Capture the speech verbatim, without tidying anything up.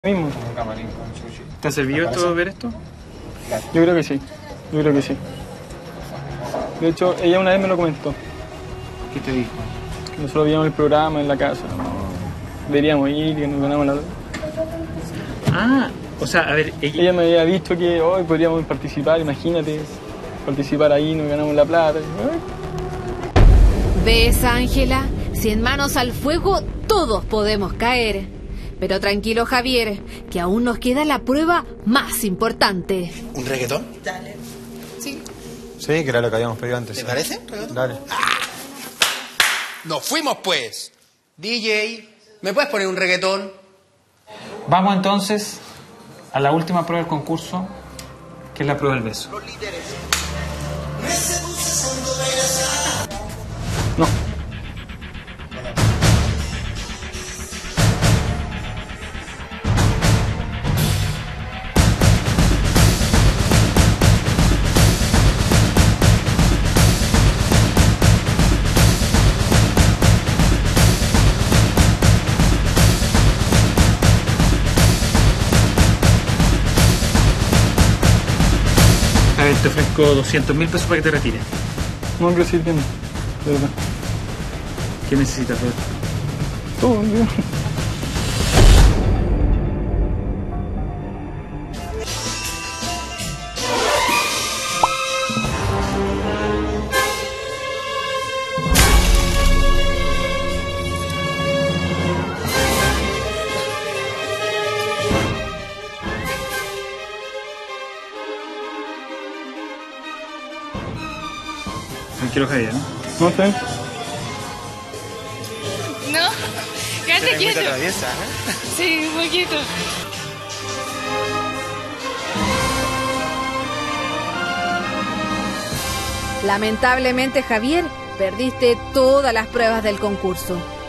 Mismo. Un camarín con sushi. ¿Te ha servido esto, ver esto? Claro. Yo creo que sí, yo creo que sí. De hecho, ella una vez me lo comentó, ¿Qué te dijo? que nosotros veíamos el programa en la casa, deberíamos ir, que nos ganamos la... Ah, o sea, a ver, ella... Ella me había dicho que hoy podríamos participar, imagínate, participar ahí, nos ganamos la plata. ¿Ves, Ángela? Si en manos al fuego todos podemos caer. Pero tranquilo, Javier, que aún nos queda la prueba más importante. ¿Un reggaetón? Dale. Sí. Sí, que era lo que habíamos pedido antes. ¿Te sí. parece? ¿Reggaetón? Dale. ¡Nos fuimos, pues! D J, ¿me puedes poner un reggaetón? Vamos entonces a la última prueba del concurso, que es la prueba del beso. No. A ver, te ofrezco doscientos mil pesos para que te retires. No quiero seguir viendo, de verdad. ¿Qué necesitas, Roberto? Todo, yo. Tranquilo, Javier, ¿no? ¿No está bien? No, quédate quieto. traviesa, ¿eh? Sí, un poquito. Lamentablemente, Javier, perdiste todas las pruebas del concurso.